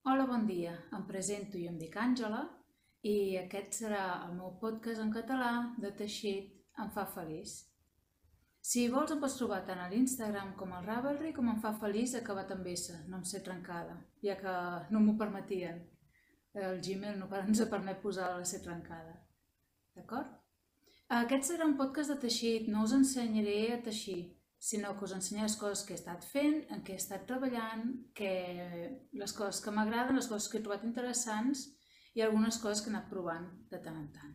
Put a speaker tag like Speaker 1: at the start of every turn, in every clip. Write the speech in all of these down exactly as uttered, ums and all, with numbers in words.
Speaker 1: Hola, bon dia. Em presento, jo em dic Àngela i aquest serà el meu podcast en català de teixit Em fa feliç. Si vols em pots trobar tant a l'Instagram com al Ravelry com Em fa feliç acabat amb S, no em sé trencada, ja que no m'ho permetien. El Gmail no ens permet posar la C trencada. D'acord? Aquest serà un podcast de teixit, no us ensenyaré a teixir, sinó que us ensenyaré les coses que he estat fent, en què he estat treballant, que... les coses que m'agraden, les coses que he trobat interessants i algunes coses que he anat provant de tant en tant.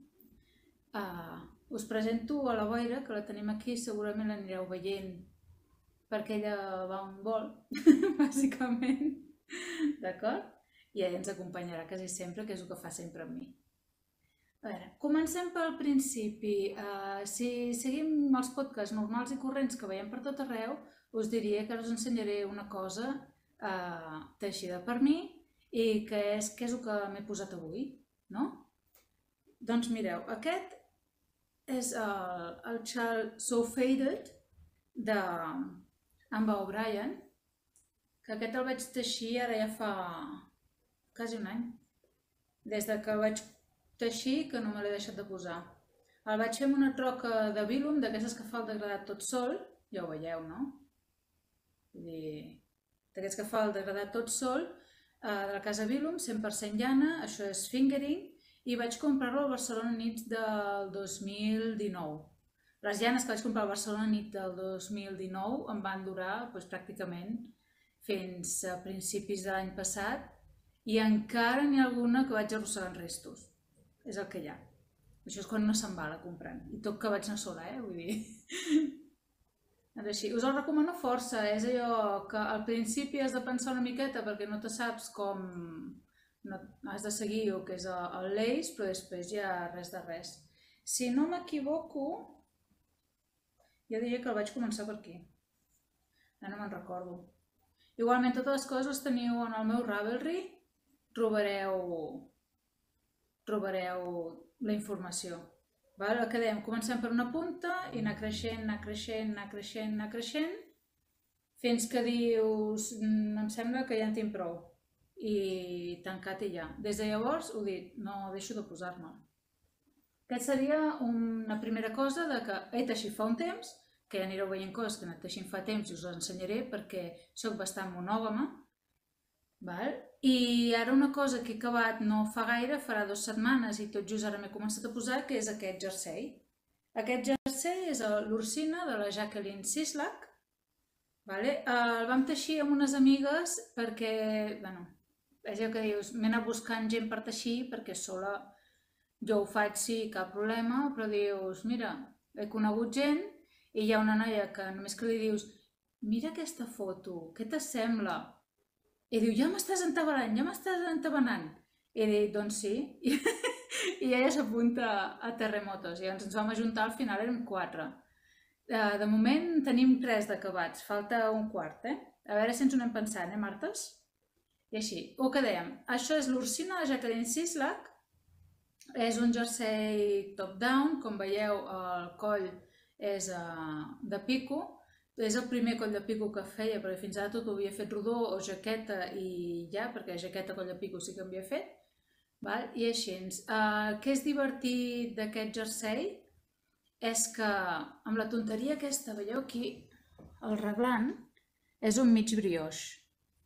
Speaker 1: Uh, us presento a la Boira, que la tenim aquí, segurament l'anireu veient perquè ella va on vol, bàsicament, d'acord? I ella ens acompanyarà quasi sempre, que és el que fa sempre amb mi. A veure, comencem pel principi. Uh, si seguim els podcasts normals i corrents que veiem per tot arreu, us diria que us ensenyaré una cosa uh, teixida per mi i que és, que és el que m'he posat avui, no? Doncs mireu, aquest és el, el Child So Faded d'Amba O'Brien, que aquest el vaig teixir ara ja fa quasi un any, des de que el vaig teixir que no me l'he deixat de posar. El vaig fer amb una troca de Vilum, d'aquestes que fa el degradat tot sol, ja ho veieu, no? Vull dir, d'aquests que fa el degradat tot sol, de la casa Vilum, cent per cent llana, això és fingering, i vaig comprar-lo al Barcelona nits del dos mil dinou. Les llanes que vaig comprar al Barcelona nit del dos mil dinou em van durar doncs, pràcticament fins a principis de l'any passat i encara n'hi ha alguna que vaig arrossegant restos. És el que hi ha. Això és quan no se'n va la comprant. I tot que vaig anar sola, eh? Vull dir... Doncs així, us el recomano força. És allò que al principi has de pensar una miqueta perquè no te saps com... no has de seguir el que és el lace, però després ja res de res. Si no m'equivoco, jo diria que el vaig començar per aquí. Ara no me'n recordo. Igualment, totes les coses les teniu en el meu Ravelry. Trobareu... trobareu la informació. El que dèiem, comencem per una punta i anar creixent, anar creixent, anar creixent, anar creixent, fins que dius, em sembla que ja en tinc prou, i tancat i ja. Des de llavors, ho dic, no deixo de posar-me. Aquesta seria una primera cosa de que he teixit fa un temps, que ja anireu veient coses que he anat teixint fa temps i us les ensenyaré perquè soc bastant monògama. I ara una cosa que he acabat no fa gaire, farà dues setmanes i tot just ara m'he començat a posar, que és aquest jersei. Aquest jersei és l'Ursina de la Jacqueline Sislak. El vam teixir amb unes amigues perquè, bueno, és el que dius, m'he anat buscant gent per teixir perquè sola jo ho faig, sí, cap problema, però dius, mira, he conegut gent i hi ha una noia que només que li dius, mira aquesta foto, què t'assembla? I diu, ja m'estàs entabanant, ja m'estàs entabanant. I dic, doncs sí. I ella s'apunta a Terremotos. I ens vam ajuntar, al final érem quatre. De moment tenim tres d'acabats, falta un quart, eh? A veure si ens ho anem pensant, eh, Martes? I així, el que dèiem, això és l'Ursina de Jacqueline Sislak. És un jersei top-down, com veieu el coll és de pico. És el primer coll de pico que feia, perquè fins ara tot ho havia fet rodó o jaqueta i ja, perquè jaqueta, coll de pico sí que havia fet. I així, el que és divertit d'aquest jersei és que amb la tonteria aquesta, veieu aquí, el reglant és un mig brioix.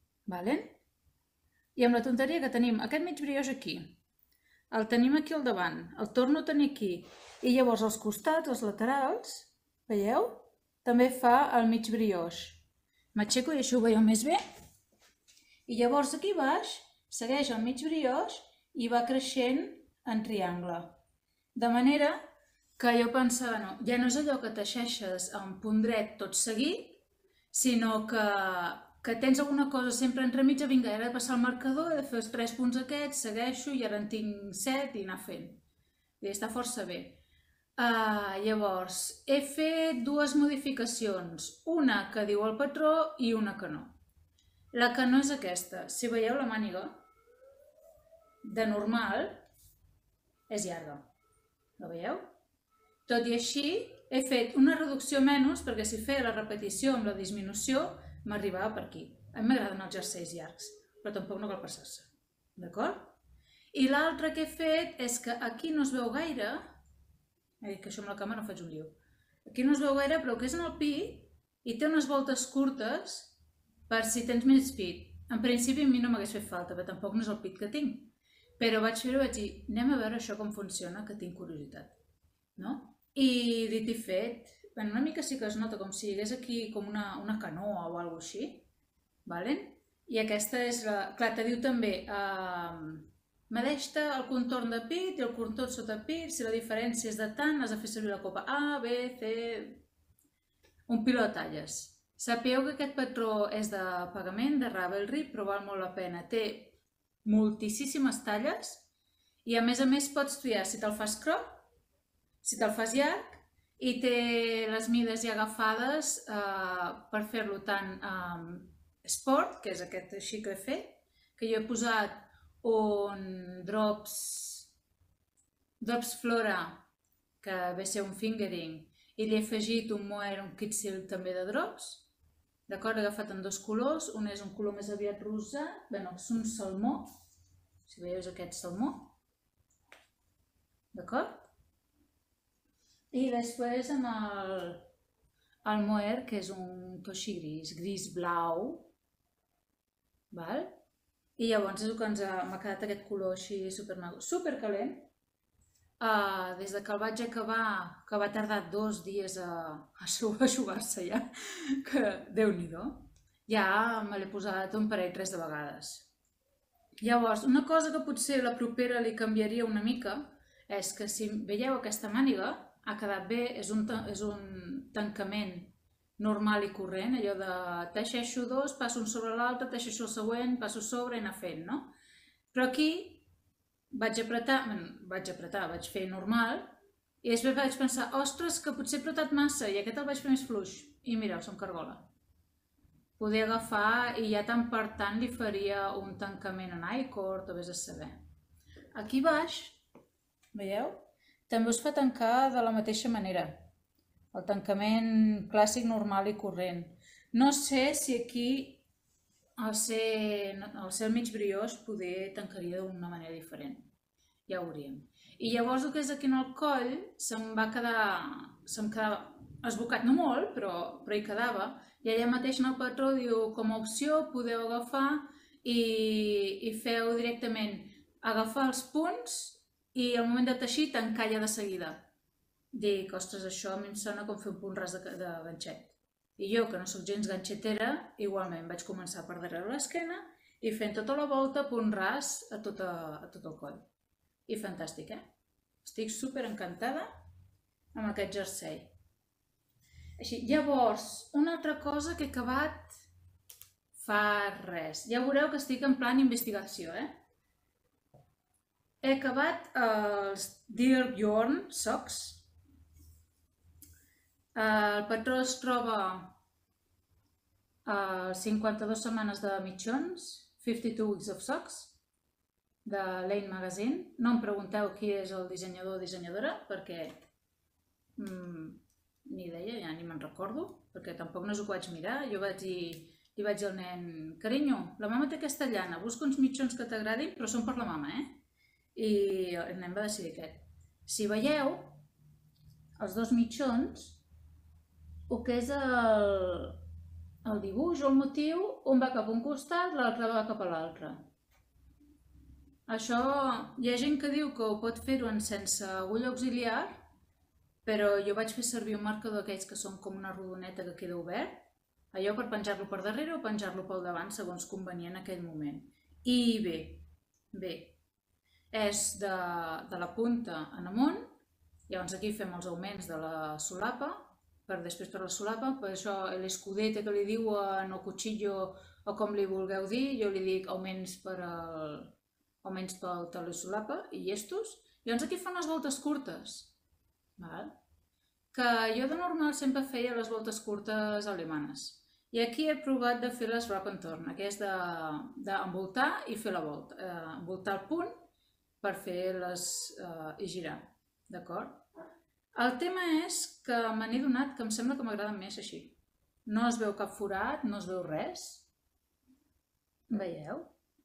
Speaker 1: I amb la tonteria que tenim aquest mig brioix aquí, el tenim aquí al davant, el torno a tenir aquí, i llavors als costats, als laterals, veieu? També fa el mig brioix. M'aixeco i això ho veieu més bé. I llavors aquí baix segueix el mig brioix i va creixent en triangle. De manera que jo pensava, no, ja no és allò que teixeixes en punt dret tot seguit, sinó que, que tens alguna cosa sempre entremig, vinga, ara he de passar el marcador, he de fer els tres punts aquests, segueixo i ara en tinc set i anar fent. I està força bé. Uh, llavors, he fet dues modificacions, una que diu el patró i una que no. La que no és aquesta. Si veieu la màniga, de normal, és llarga. La veieu? Tot i així, he fet una reducció menys perquè si feia la repetició amb la disminució m'arribava per aquí. A mi m'agraden els jerseis llargs. però tampoc no cal passar-se, d'acord? I l'altre que he fet és que aquí no es veu gaire, eh, que això amb la càmera no faig un lío, aquí no es veu gaire, però que és en el pit i té unes voltes curtes per si tens més pit. En principi a mi no m'hagués fet falta, però tampoc no és el pit que tinc. Però vaig fer-ho i vaig dir, anem a veure això com funciona, que tinc curiositat. No? I dit i fet, una mica sí que es nota com si hi hagués aquí com una, una canoa o alguna cosa així. Vale? I aquesta és la... Clar, te diu també, eh, medeix-te el contorn de pit i el contorn sota pit, si la diferència és de tant, has de fer servir la copa A, B, C... Un piló de talles. Sapigueu que aquest patró és de pagament, de Ravelry, però val molt la pena. Té moltíssimes talles i a més a més pots triar si te'l fas crop, si te'l fas llarg i té les mides ja agafades eh, per fer-lo tant eh, sport, que és aquest així que he fet, que jo he posat un drops, drops Flora, que ve a ser un fingering, i li he afegit un mohair, un kit silk també de drops. D'acord, l'he agafat en dos colors, un és un color més aviat rosat, bé, no, és un salmó, si veieu és aquest salmó, d'acord? I després amb el, el mohair, que és un toixi gris, gris blau, val? I llavors és el que ens ha, m'ha quedat aquest color així supermago, supercalent. Uh, des que el vaig acabar, que va tardar dos dies a, a eixugar-se ja, que déu-n'hi-do, ja me l'he posat un parell, tres de vegades. Llavors, una cosa que potser la propera li canviaria una mica és que si veieu aquesta màniga ha quedat bé, és un, és un tancament normal i corrent, allò de teixeixo dos, passo un sobre l'altre, teixeixo el següent, passo sobre i anar fent, no? Però aquí vaig apretar, vaig apretar, vaig fer normal i després vaig pensar, ostres, que potser he apretat massa i aquest el vaig fer més fluix. I mireu, som cargola. Poder agafar i ja tant per tant li faria un tancament en I-cord o vés a saber. Aquí baix, veieu? També us fa tancar de la mateixa manera. El tancament clàssic, normal i corrent. No sé si aquí al ser, al ser mig briós poder tancaria d'una manera diferent, ja ho veuríem. I llavors el que és aquí en el coll se'm va quedar, se'm quedava esbocat, no molt, però, però hi quedava, i allà mateix en el patró diu com a opció podeu agafar i, i feu directament agafar els punts i al moment de teixir tancar ja de seguida. Dic, ostres, això a mi em sona com fer un punt ras de, de ganxet. I jo, que no sóc gens ganxetera, igualment vaig començar per darrere l'esquena i fent tota la volta punt ras a tot, a, a tot el coll. I fantàstic, eh? Estic super encantada amb aquest jersei. Així, llavors, una altra cosa que he acabat fa res. Ja veureu que estic en plan investigació, eh? He acabat els Dear Bjorn Socks. El patró es troba a cinquanta-dues setmanes de mitjons, fifty-two weeks of socks, de Lane Magazine. No em pregunteu qui és el dissenyador o dissenyadora, perquè mm, ni idea, ja ni me'n recordo, perquè tampoc no és el que vaig mirar. Jo vaig dir, li vaig dir al nen, carinyo, la mama té aquesta llana, busca uns mitjons que t'agradin, però són per la mama, eh? I el nen va decidir aquest. Si veieu, els dos mitjons, el que és el, el dibuix o el motiu, un va cap a un costat, l'altre va cap a l'altre. Això, hi ha gent que diu que ho pot fer-ho sense agulla auxiliar, però jo vaig fer servir un marcador d'aquells que són com una rodoneta que queda obert, allò per penjar-lo per darrere o penjar-lo pel davant, segons convenient en aquell moment. I bé, bé, és de, de la punta en amunt, llavors aquí fem els augments de la solapa, per després per la solapa, per això l'escudete que li diuen o cuchillo o com li vulgueu dir, jo li dic augments per al, augments pel taulell solapa i llestos. Llavors aquí fan les voltes curtes, val? Que jo de normal sempre feia les voltes curtes alemanes. I aquí he provat de fer les wrap and turn, que és d'envoltar i fer la volta, eh, envoltar el punt per fer les eh, i girar, d'acord? El tema és que me n'he donat que em sembla que m'agrada més així. No es veu cap forat, no es veu res. Veieu?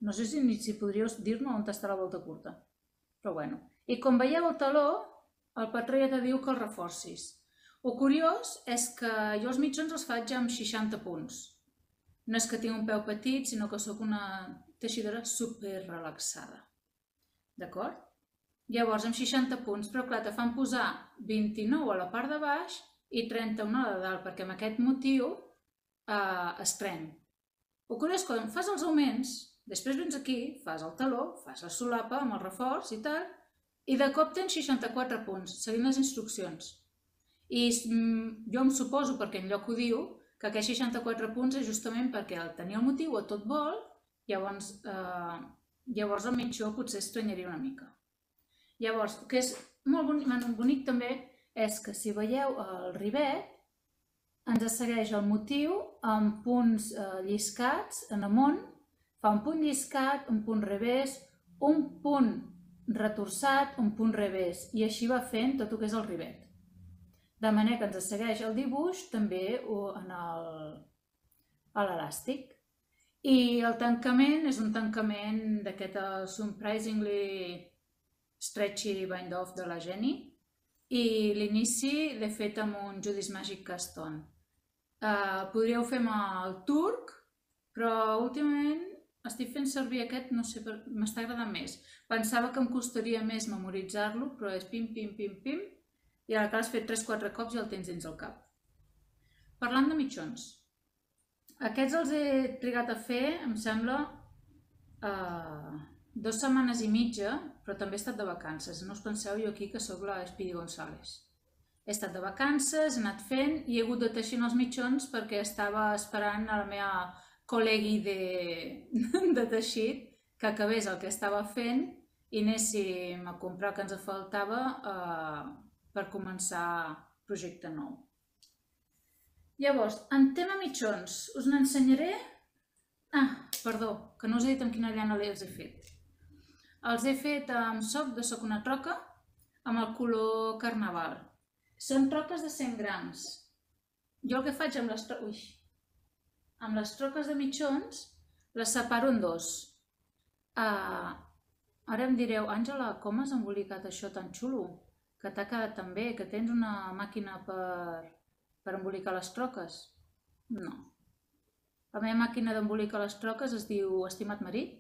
Speaker 1: No sé si, ni si podríeu dir-me on està la volta curta. Però bueno. I com veieu el taló, el patró ja te diu que el reforcis. El curiós és que jo els mitjons els faig amb seixanta punts. No és que tinc un peu petit, sinó que sóc una teixidora super relaxada. D'acord? Llavors, amb seixanta punts, però clar, te fan posar vint-i-nou a la part de baix i trenta-un a la de dalt, perquè amb aquest motiu eh, es pren. El curiós és que quan fas els augments, després vens aquí, fas el taló, fas la solapa amb el reforç i tal, i de cop tens seixanta-quatre punts, seguint les instruccions. I jo em suposo, perquè enlloc ho diu, que aquests seixanta-quatre punts és justament perquè al tenir el motiu a tot vol, llavors, eh, llavors el mitjó potser estranyaria una mica. Llavors, el que és molt bonic, bonic també és que si veieu el rivet, ens segueix el motiu amb punts eh, lliscats en amunt, fa un punt lliscat, un punt revés, un punt retorçat, un punt revés, i així va fent tot el que és el rivet. De manera que ens segueix el dibuix també en l'elàstic. I el tancament és un tancament d'aquest Surprisingly Stretchy Bind-Off de la Jenny, i l'inici l'he fet amb un Judy's Magic Cast On. Uh, podríeu fer amb el turc, però últimament estic fent servir aquest, no sé, m'està agradant més. Pensava que em costaria més memoritzar-lo, però és pim, pim, pim, pim, i ara que l'has fet tres quatre cops ja el tens dins el cap. Parlant de mitjons, aquests els he trigat a fer, em sembla, uh, dues setmanes i mitja, però també he estat de vacances. No us penseu jo aquí que sóc la Speedy González. He estat de vacances, he anat fent i he hagut de teixir els mitjons perquè estava esperant a la meva col·legui de, de teixit que acabés el que estava fent i anéssim a comprar el que ens faltava eh, per començar projecte nou. Llavors, en tema mitjons, us n'ensenyaré... Ah, perdó, que no us he dit amb quina llana els he fet. Els he fet amb soc de Soc una troca, amb el color carnaval. Són troques de cent grams. Jo el que faig amb les, tro... Ui. amb les troques de mitjons, les separo en dos. Uh, ara em direu, Àngela, com has embolicat això tan xulo? Que t'ha quedat tan bé, que tens una màquina per, per embolicar les troques? No. La meva màquina d'embolicar les troques es diu Estimat Marit,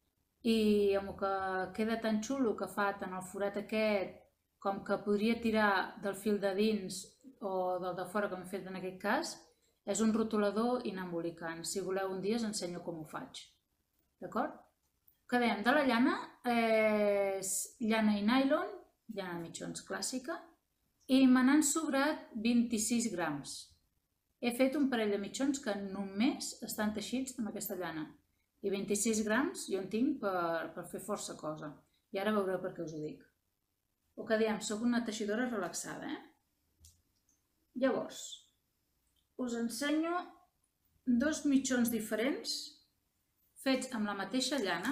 Speaker 1: i amb el que queda tan xulo que fa tant el forat aquest com que podria tirar del fil de dins o del de fora, com he fet en aquest cas, és un rotulador i anar embolicant. Si voleu un dia us ensenyo com ho faig. D'acord? Que dèiem, de la llana és llana i nylon, llana de mitjons clàssica, i me n'han sobrat vint-i-sis grams. He fet un parell de mitjons que només estan teixits amb aquesta llana. I vint-i-sis grams jo en tinc per, per fer força cosa. I ara veureu per què us ho dic. El que diem, soc una teixidora relaxada, eh? Llavors, us ensenyo dos mitjons diferents fets amb la mateixa llana,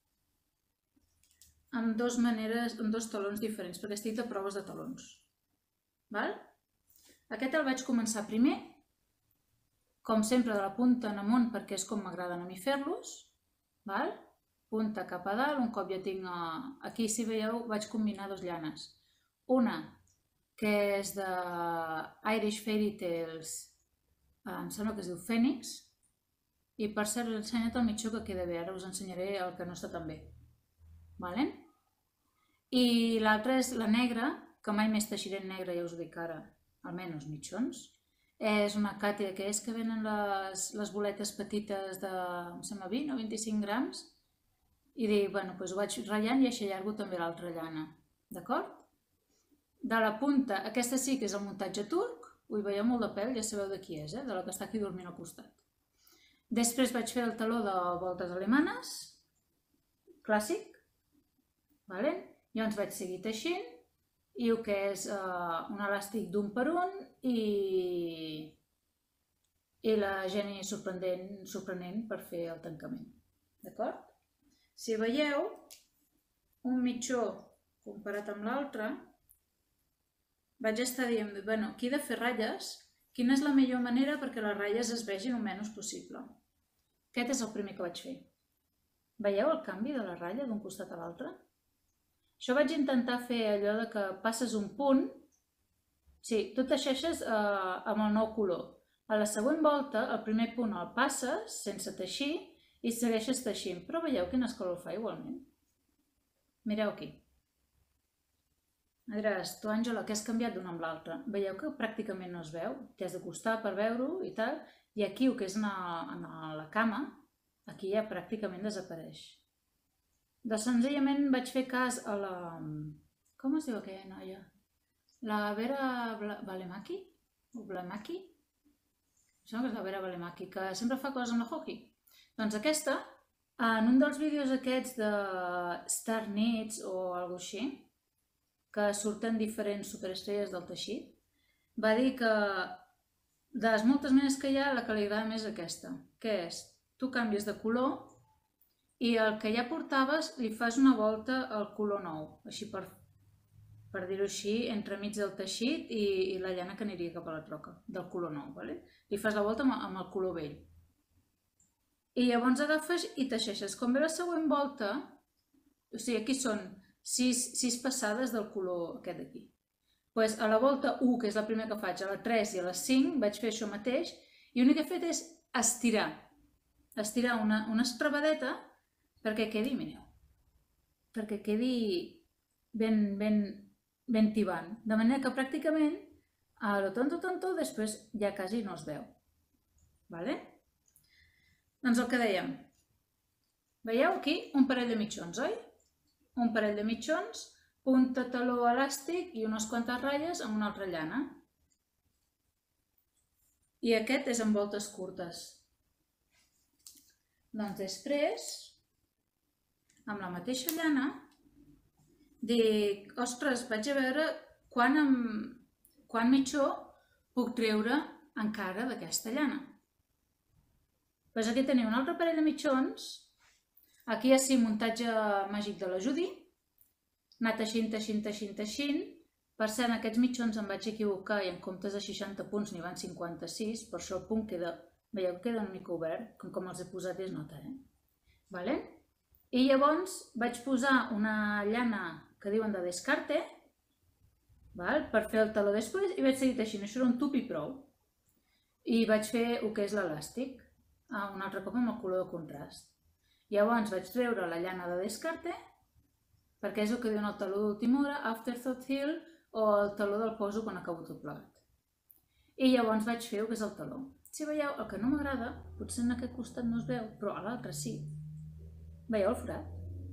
Speaker 1: amb dos maneres, amb dos talons diferents, perquè estic de proves de talons. Val? Aquest el vaig començar primer, com sempre de la punta en amunt, perquè és com m'agraden a mi fer-los. Val? Punta cap a dalt, un cop ja tinc... Aquí, si veieu, vaig combinar dues llanes. Una, que és de Irish Fairy Tales, em sembla que es diu Fènix, i per cert us he ensenyat el mitjó que queda bé, ara us ensenyaré el que no està tan bé. Vale? I l'altra és la negra, que mai més teixiré en negre, ja us ho dic ara, almenys mitjons. És una càtida que és que venen les, les boletes petites de, em sembla, vint o vint-i-cinc grams, i dic, bueno, doncs ho vaig ratllant i així allargo també l'altra llana, d'acord? De la punta, aquesta sí que és el muntatge turc, ui, veieu molt de pèl, ja sabeu de qui és, eh? De la que està aquí dormint al costat. Després vaig fer el taló de voltes alemanes, clàssic, vale? Llavors vaig seguir teixint, i el que és uh, un elàstic d'un per un i, i la Jenny sorprenent, sorprenent per fer el tancament, d'acord? Si veieu, un mitjó comparat amb l'altre, vaig estar dient, bueno, aquí he de fer ratlles, quina és la millor manera perquè les ratlles es vegin el menys possible. Aquest és el primer que vaig fer. Veieu el canvi de la ratlla d'un costat a l'altre? Això vaig intentar fer allò de que passes un punt, sí, tu teixeixes eh, amb el nou color. A la següent volta, el primer punt el passes sense teixir i segueixes teixint, però veieu quin escolor fa igualment? Mireu aquí. Diràs, tu Àngela, què has canviat d'un amb l'altre? Veieu que pràcticament no es veu? T'hi has d'acostar per veure-ho i tal, i aquí, el que és en la cama, aquí ja pràcticament desapareix. Doncs senzillament vaig fer cas a la... Com es diu aquella noia? La Vera Valemaki? O Valemaki? Sembla que és la Vera Valemaki, que sempre fa coses amb la hockey. Doncs aquesta, en un dels vídeos aquests de Star Knits o alguna cosa així, que surten diferents superestrelles del teixit, va dir que de les moltes maneres que hi ha, la que li agrada més és aquesta, que és, tu canvies de color i el que ja portaves li fas una volta al color nou, així per, per dir-ho així, entremig del teixit i, i la llana que aniria cap a la troca, del color nou, ¿vale? Li fas la volta amb, amb el color vell. I llavors agafes i teixeixes. Com ve la següent volta, o sigui, aquí són sis, sis passades del color aquest d'aquí. Pues a la volta u, que és la primera que faig, a la tres i a la cinc vaig fer això mateix i l'únic que he fet és estirar. Estirar una, una estrebadeta perquè quedi, mireu, perquè quedi ben, ben, ben tibant. De manera que pràcticament a lo tonto tonto després ja quasi no es veu. Vale? Doncs el que dèiem. Veieu aquí un parell de mitjons, oi? Un parell de mitjons, punta, taló, elàstic i unes quantes ratlles amb una altra llana. I aquest és amb voltes curtes. Doncs després, amb la mateixa llana, dic, ostres, vaig a veure quan, amb, quan mitjó puc treure encara d'aquesta llana. Doncs aquí teniu un altre parell de mitjons. Aquí hi ha sí muntatge màgic de la Judy. Anar teixint, teixint, teixint, teixint. Per cert, en aquests mitjons em vaig equivocar i en comptes de seixanta punts n'hi van cinquanta-sis, per això el punt queda, veieu que queda una mica obert, com, com els he posat és nota, eh? Vale? I llavors vaig posar una llana que diuen de descarte, val? Per fer el taló després i vaig seguir teixint, això era un tup i prou. I vaig fer el que és l'elàstic, un altre cop amb el color de contrast. Llavors vaig treure la llana de descarte, perquè és el que diuen el taló d'última hora, afterthought heel, o el taló del poso quan acabo tot plegat. I llavors vaig fer el que és el taló. Si veieu, el que no m'agrada, potser en aquest costat no es veu, però a l'altre sí. Veieu el forat?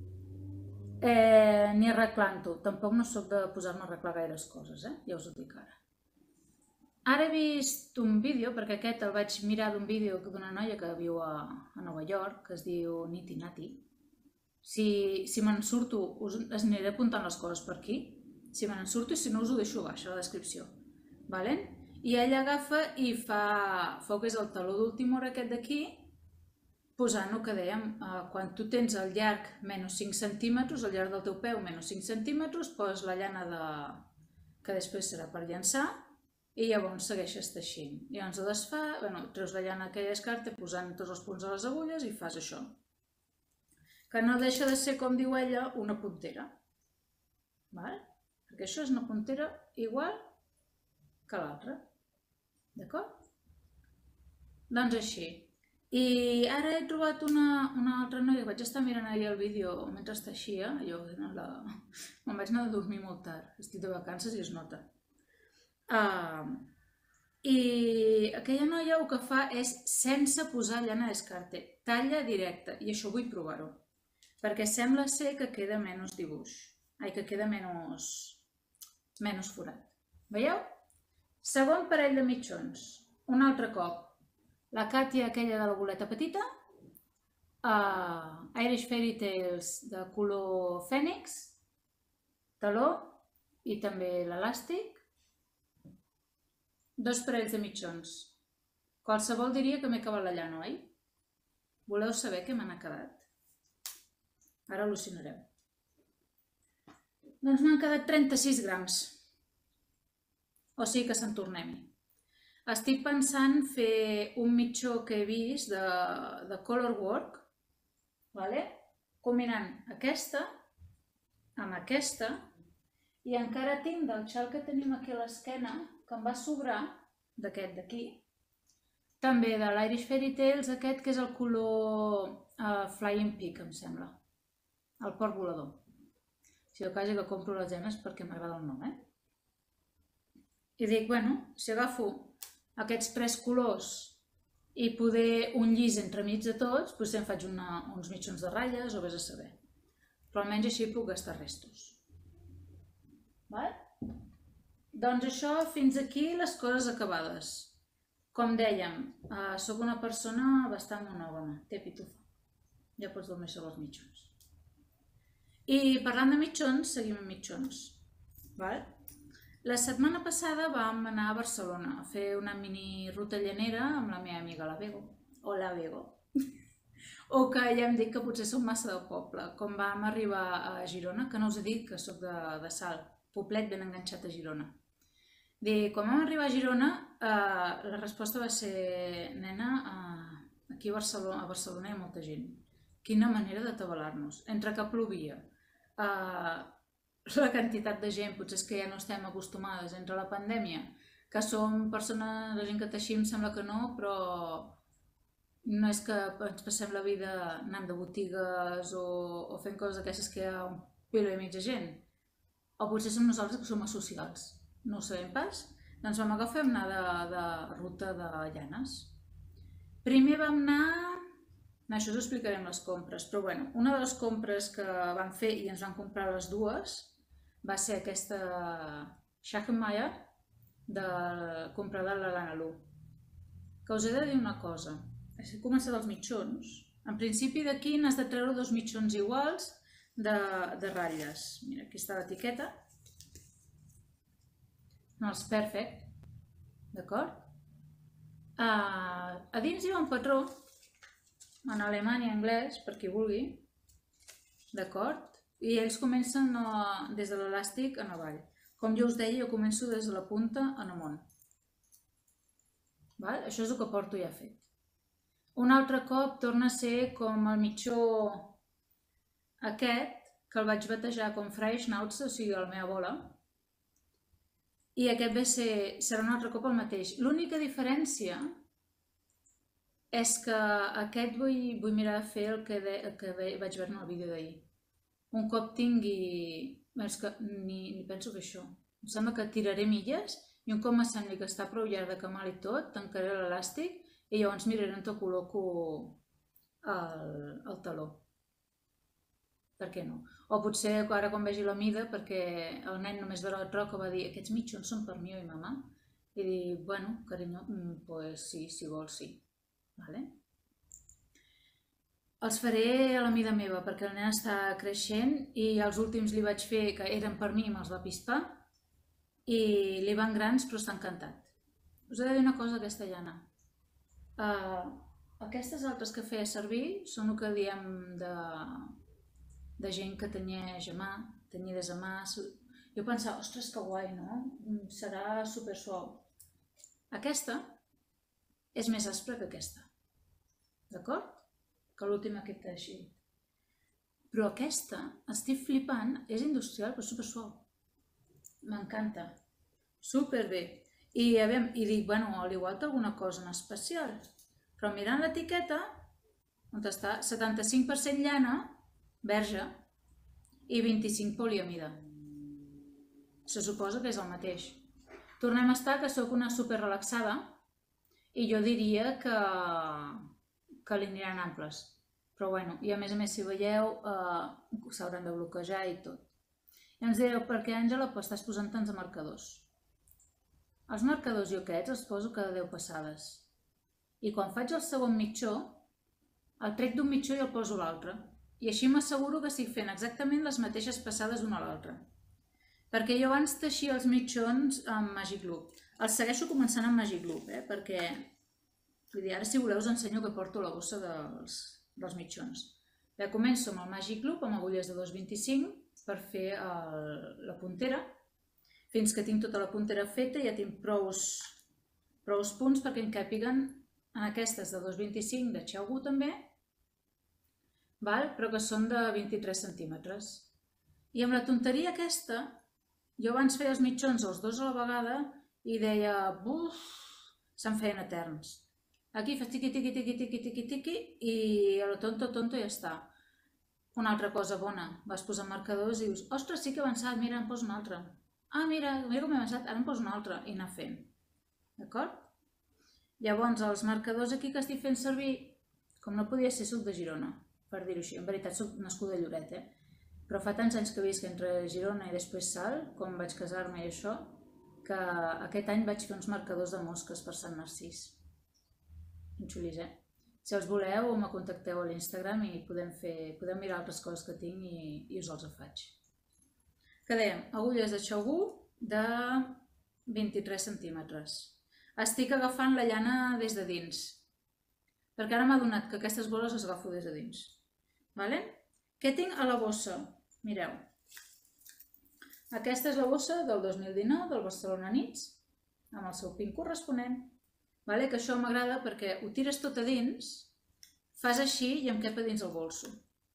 Speaker 1: Eh, ni arreglant-ho. Tampoc no soc de posar-me a arreglar gaires coses, eh? Ja us ho dic ara. Ara he vist un vídeo, perquè aquest el vaig mirar d'un vídeo d'una noia que viu a, a Nova York, que es diu Niti Nati. Si, si me'n surto, us aniré apuntant les coses per aquí. Si me'n surto i si no us ho deixo baix a la descripció. Vale? I ella agafa i fa, fa el que és el taló d'última hora aquest d'aquí, posant el que dèiem, eh, quan tu tens el llarg menys cinc centímetres, el llarg del teu peu menys cinc centímetres, poses la llana de... que després serà per llançar, i llavors segueixes teixint. I llavors ho desfà, bueno, treus la llana aquella descarta posant tots els punts a les agulles i fas això. Que no deixa de ser, com diu ella, una puntera. Val? Perquè això és una puntera igual que l'altra. D'acord? Doncs així. I ara he trobat una, una altra noia, vaig estar mirant ahir el vídeo mentre teixia, jo la... me'n vaig anar a dormir molt tard, estic de vacances i es nota. Uh, I aquella noia el que fa és sense posar llana descarte, talla directa, i això vull provar-ho, perquè sembla ser que queda menys dibuix, ai, que queda menys, menys forat. Veieu? Segon parell de mitjons, un altre cop, la Katia aquella de la boleta petita, uh, Irish Fairy Tales de color fènix, taló i també l'elàstic, dos parells de mitjons. Qualsevol diria que m'he acabat la llana, oi? Voleu saber què me n'ha quedat? Ara al·lucinareu. Doncs m'han quedat trenta-sis grams. O sigui que se'n tornem-hi. Estic pensant fer un mitjó que he vist de, de Color Work, vale? combinant aquesta amb aquesta, i encara tinc del xal que tenim aquí a l'esquena, que em va sobrar, d'aquest d'aquí, també de l'Irish Fairy Tales, aquest que és el color uh, Flying Peak, em sembla, el port volador. Si jo quasi que compro les gemes perquè m'agrada el nom, eh? I dic, bueno, si agafo aquests tres colors i poder un llis entremig de tots, potser em faig una, uns mitjons de ratlles o vés a saber. Però almenys així puc gastar restos. Val? Doncs això, fins aquí les coses acabades. Com dèiem, eh, soc una persona bastant monògama, té pitufa. Ja pots dormir sobre els mitjons. I parlant de mitjons, seguim amb mitjons. Val? La setmana passada vam anar a Barcelona a fer una mini ruta llanera amb la meva amiga la Bego. O la Bego. O que ja em dic que potser som massa del poble. Com vam arribar a Girona, que no us he dit que soc de, de Salt, poblet ben enganxat a Girona. Dic, quan vam arribar a Girona, eh, la resposta va ser, nena, eh, aquí a Barcelona, a Barcelona hi ha molta gent. Quina manera d'atabalar-nos. Entre que plovia, eh, la quantitat de gent, potser és que ja no estem acostumades, entre la pandèmia, que som persones, la gent que teixim sembla que no, però no és que ens passem la vida anant de botigues o, o fent coses d'aquestes que hi ha un pilo i mig de gent. O potser som nosaltres que som asocials. No ho sabem pas. Doncs vam agafar anar de, de ruta de llanes. Primer vam anar... Això us explicarem les compres, però bueno, una de les compres que vam fer i ens vam comprar les dues va ser aquesta Schachenmeier de comprar de la Lana Lu. Que us he de dir una cosa. He començat els mitjons. En principi d'aquí n'has de treure dos mitjons iguals de, de ratlles. Mira, aquí està l'etiqueta. Els Perfect. D'acord? Uh, a dins hi ha un patró, en alemany i anglès, per qui vulgui. D'acord? I ells comencen uh, des de l'elàstic en avall. Com jo us deia, jo començo des de la punta en amunt. Val? Això és el que porto ja fet. Un altre cop torna a ser com el mitjó aquest, que el vaig batejar com Freie Schnauze, o sigui, la meva bola. I aquest va ser, serà un altre cop el mateix. L'única diferència és que aquest vull, vull mirar de fer el que, de, el que vaig veure en el vídeo d'ahir. Un cop tingui... És que ni, ni penso fer això. Em sembla que tiraré milles i un cop m'assembli que està prou llarg de camal i tot, tancaré l'elàstic i llavors miraré on te col·loco el, el taló. Per què no? O potser ara quan vegi la mida, perquè el nen només veurà el troc que va dir aquests mitjons són per mi i mamà. I dic, bueno, carinyo, doncs sí, si vols sí. Vale? Els faré a la mida meva perquè el nen està creixent i els últims li vaig fer, que eren per mi, me'ls va pispar i li van grans però està encantat. Us he de dir una cosa d'aquesta llana. Uh, aquestes altres que feia servir són el que diem de, de gent que tenyeix a mà, tenyides a mà. Jo pensava, ostres, que guai, no? Serà super suau. Aquesta és més aspra que aquesta, d'acord? Que l'última que he teixit. Però aquesta, estic flipant, és industrial però super suau. M'encanta. Super bé. I, veure, i dic, bueno, al igual té alguna cosa en especial. Però mirant l'etiqueta, on està setanta-cinc per cent llana, verge, i vint-i-cinc poliamida. Se suposa que és el mateix. Tornem a estar que sóc una super relaxada i jo diria que, que li aniran amples. Però bueno, i a més a més, si veieu, eh, s'hauran de bloquejar i tot. I ens direu, per què, Àngela, estàs posant tants marcadors? Els marcadors jo aquests els poso cada deu passades. I quan faig el segon mitjó, el trec d'un mitjó i el poso a l'altre. I així m'asseguro que estic fent exactament les mateixes passades una a l'altra. Perquè jo abans teixia els mitjons amb Magic Loop. Els segueixo començant amb Magic Loop, eh? Perquè vull dir, ara si voleu us ensenyo que porto la bossa dels, dels mitjons. Ja començo amb el Magic Loop, amb agulles de dos vint-i-cinc, per fer el, la puntera. Fins que tinc tota la puntera feta ja tinc prous, prous punts perquè em càpiguen en aquestes de dos vint-i-cinc de Xiaogu també, però que són de vint-i-tres centímetres. I amb la tonteria aquesta, jo abans feia els mitjons els dos a la vegada i deia, buf, se'm feien eterns. Aquí fas tiqui, tiqui, tiqui, tiqui, tiqui, tiqui i a lo tonto, tonto i ja està. Una altra cosa bona, vas posar marcadors i dius, ostres, sí que he avançat, mira, em poso un altre. Ah, mira, mira com he avançat, ara em poso un altre i anar fent. D'acord? Llavors, els marcadors aquí que estic fent servir, com no podia ser, soc de Girona, per dir-ho així. En veritat, soc nascuda a Lloret, eh? Però fa tants anys que visc entre Girona i després Salt, com vaig casar-me i això, que aquest any vaig fer uns marcadors de mosques per Sant Narcís. Xulis, eh? Si els voleu, me contacteu a l'Instagram i podem, fer, podem mirar altres coses que tinc i, i us els faig. Que dèiem, agulles de xogú de vint-i-tres centímetres. Estic agafant la llana des de dins, perquè ara m'ha donat que aquestes boles les agafo des de dins. Vale? Què tinc a la bossa? Mireu. Aquesta és la bossa del dos mil dinou del Barcelona Nits, amb el seu pin corresponent. Vale? Que això m'agrada perquè ho tires tot a dins, fas així i em cap a dins el bolso.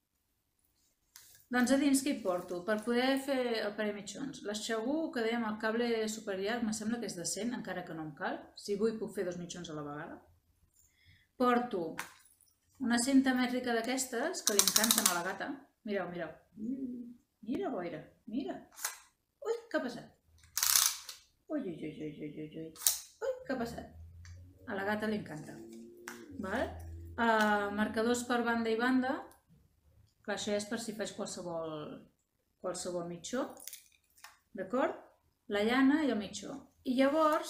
Speaker 1: Doncs a dins què hi porto? Per poder fer el parell mitjons. L'esxagú, que dèiem, el cable superior, me sembla que és de cent, encara que no em cal. Si vull puc fer dos mitjons a la vegada. Porto una cinta mètrica d'aquestes, que li encanten a la gata. Mireu, mireu. Mira, boira, mira. Ui, què ha passat? Ui, ui, ui, ui, ui, ui. Ui, què ha passat? A la gata li encanta. Vale? Uh, marcadors per banda i banda. Clar, això és per si faig qualsevol, qualsevol mitjó. D'acord? La llana i el mitjó. I llavors,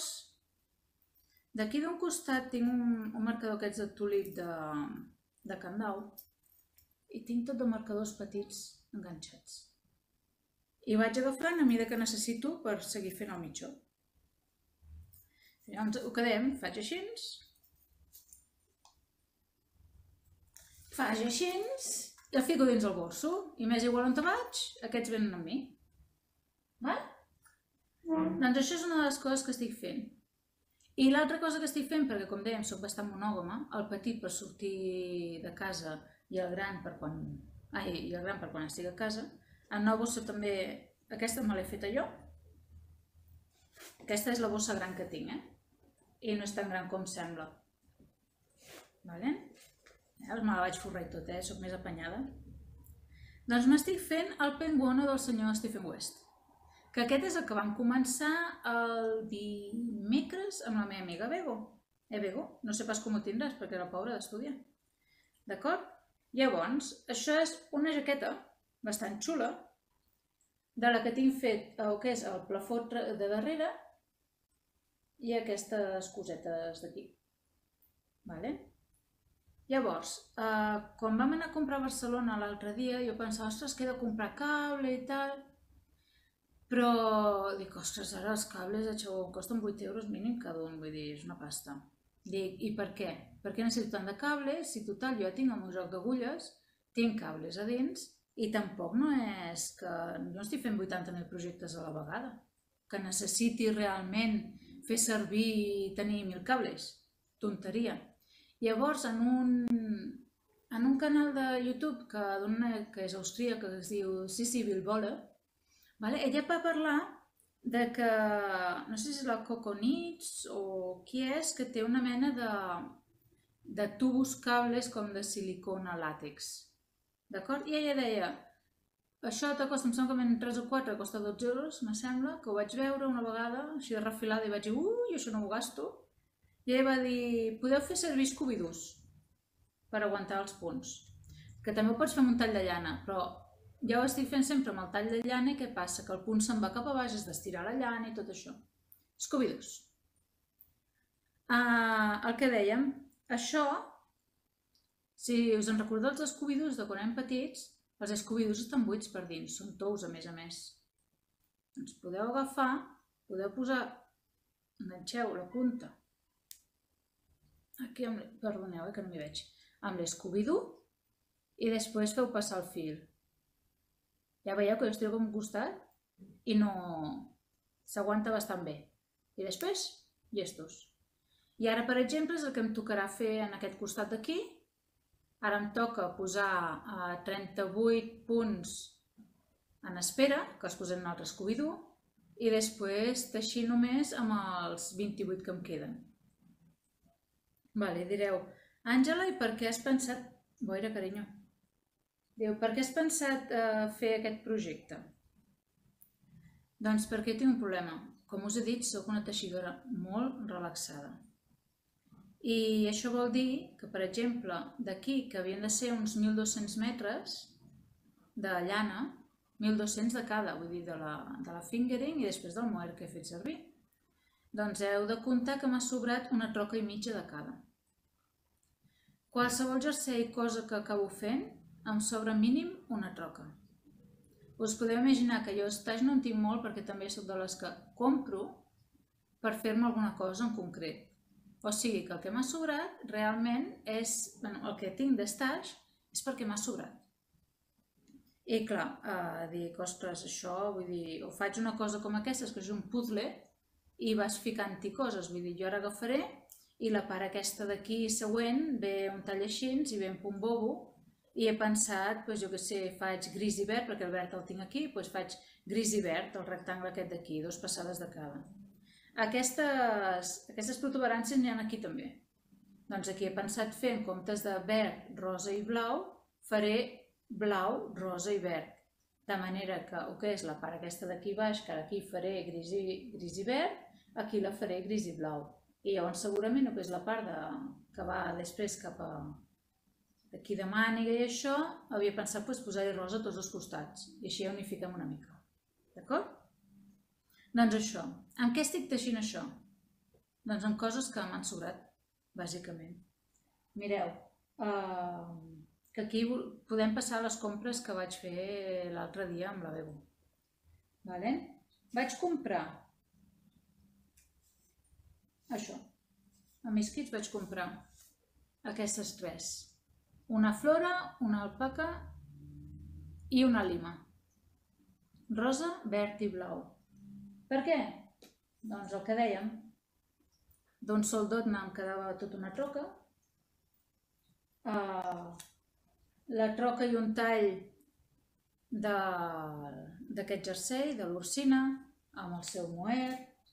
Speaker 1: d'aquí d'un costat tinc un, un marcador aquests de tulip de, de Candau i tinc tot de marcadors petits enganxats. I vaig agafant a mida que necessito per seguir fent el mitjó. Llavors ho quedem, faig així, faig així i el fico dins el bolso. I m'és igual on te vaig, aquests venen amb mi. Val? Doncs això és una de les coses que estic fent. I l'altra cosa que estic fent, perquè com dèiem soc bastant monògama, el petit per sortir de casa i el gran per quan, ai, i el gran per quan estic a casa, en una bossa també, aquesta me l'he feta jo. Aquesta és la bossa gran que tinc, eh? I no és tan gran com sembla. Vale? Me la vaig forrar i tot, eh? Soc més apanyada. Doncs m'estic fent el penguono del senyor Stephen West. Que aquest és el que vam començar el dimecres amb la meva amiga Bego. Eh, Bego? No sé pas com ho tindràs, perquè era pobra d'estudiar. D'acord? Llavors, això és una jaqueta bastant xula, de la que tinc fet el que és el plafó de darrere i aquestes cosetes d'aquí. Vale? Llavors, eh, quan vam anar a comprar a Barcelona l'altre dia, jo pensava, ostres, que he de comprar cable i tal, però dic, ostres, ara els cables de xagó costen vuit euros mínim cada un, vull dir, és una pasta. Dic, i per què? Per què necessito tant de cables? Si total jo tinc el meu joc d'agulles, tinc cables a dins i tampoc no és que jo estic fent vuitanta mil projectes a la vegada, que necessiti realment fer servir i tenir mil cables. Tonteria. Llavors, en un, en un canal de YouTube que, que és austríaca, que es diu Sissi Bilbola, vale? Ella va parlar de que, no sé si és la Coconits o qui és, que té una mena de, de tubos cables com de silicona làtex. D'acord? I ella deia, això te costa, em sembla que en tres o quatre costa dotze euros, me sembla, que ho vaig veure una vegada, així de refilada, i vaig dir, ui, això no ho gasto. I ella va dir, podeu fer servir escobidús per aguantar els punts, que també ho pots fer amb un tall de llana, però ja ho estic fent sempre amb el tall de llana i què passa? Que el punt se'n va cap a baix, has d'estirar la llana i tot això. Escobidús. Uh, el que dèiem, això, si us en recordeu els escobidús de quan érem petits, els escobidús estan buits per dins, són tous a més a més. Doncs podeu agafar, podeu posar, enganxeu la punta, aquí, amb, perdoneu, eh, que no m'hi veig, amb l'escobidú i després feu passar el fil. Ja veieu que jo estic a un costat i no s'aguanta bastant bé. I després, llestos. I ara, per exemple, és el que em tocarà fer en aquest costat d'aquí Ara em toca posar trenta-vuit punts en espera, que els posem en l'altre Scooby-Doo, i després teixir només amb els vint-i-vuit que em queden. Vale, direu, Àngela, i per què has pensat... Boira, carinyo. Diu, per què has pensat fer aquest projecte? Doncs perquè tinc un problema. Com us he dit, soc una teixidora molt relaxada. I això vol dir que, per exemple, d'aquí, que havien de ser uns mil dos-cents metres de llana, mil dos-cents de cada, vull dir, de la, de la fingering i després del mohair que he fet servir, doncs heu de comptar que m'ha sobrat una troca i mitja de cada. Qualsevol jersei, cosa que acabo fent, em sobra mínim una troca. Us podeu imaginar que jo estaix no en tinc molt perquè també soc de les que compro per fer-me alguna cosa en concret. O sigui que el que m'ha sobrat realment és, bueno, el que tinc d'estaix és perquè m'ha sobrat. I clar, eh, dic, ostres, això, vull dir, o faig una cosa com aquesta, que és un puzzle, i vas ficant-hi coses, vull dir, jo ara agafaré i la part aquesta d'aquí següent ve un tall així i ve un punt bobo i he pensat, doncs jo què sé, faig gris i verd, perquè el verd el tinc aquí, doncs faig gris i verd, el rectangle aquest d'aquí, dues passades de cada. Aquestes, aquestes protuberàncies n'hi ha aquí també. Doncs aquí he pensat fer, en comptes de verd, rosa i blau, faré blau, rosa i verd. De manera que el que és la part aquesta d'aquí baix, que aquí faré gris i, gris i verd, aquí la faré gris i blau. I llavors segurament el que és la part de, que va després cap a d'aquí de màniga i això, havia pensat pues, posar-hi rosa a tots els costats. I així ja unifiquem una mica. D'acord? Doncs això. En què estic teixint això? Doncs en coses que m'han sobrat, bàsicament. Mireu, eh, que aquí podem passar les compres que vaig fer l'altre dia amb la Bebo. Vale? Vaig comprar això. A mis kits vaig comprar aquestes tres. Una flora, una alpaca i una lima. Rosa, verd i blau. Per què? Doncs el que dèiem, d'un sol dotna em quedava tota una troca, la troca i un tall d'aquest jersei, de l'Ursina, amb el seu mohair,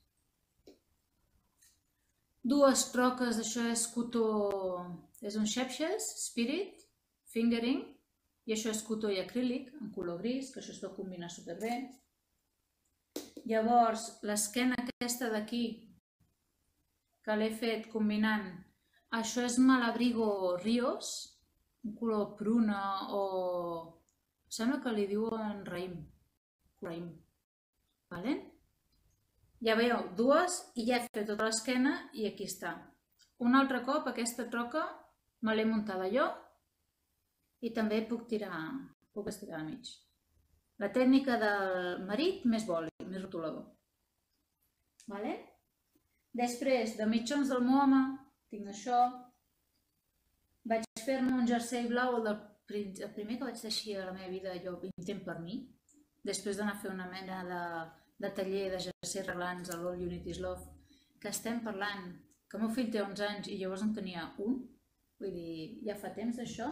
Speaker 1: dues troques, això és cotó, és un Shepshes, Spirit, Fingering, i això és cotó i acrílic, en color gris, que això es pot combinar superbé. Llavors, l'esquena aquesta d'aquí, que l'he fet combinant, això és Malabrigo Rios, un color pruna o... sembla que li diuen raïm. Raïm. Vale? Ja veieu, dues i ja he fet tota l'esquena i aquí està. Un altre cop aquesta troca me l'he muntada jo i també puc tirar, puc estirar a mig. La tècnica del marit més boli, més rotulador. Vale? Després, de mitjons del meu home, tinc això. Vaig fer-me un jersei blau, el primer que vaig teixir a la meva vida, jo intent per mi, després d'anar a fer una mena de, de taller de jerseis reglants a l'All You Need Is Love, que estem parlant, que el meu fill té onze anys i llavors en tenia un, vull dir, ja fa temps d'això.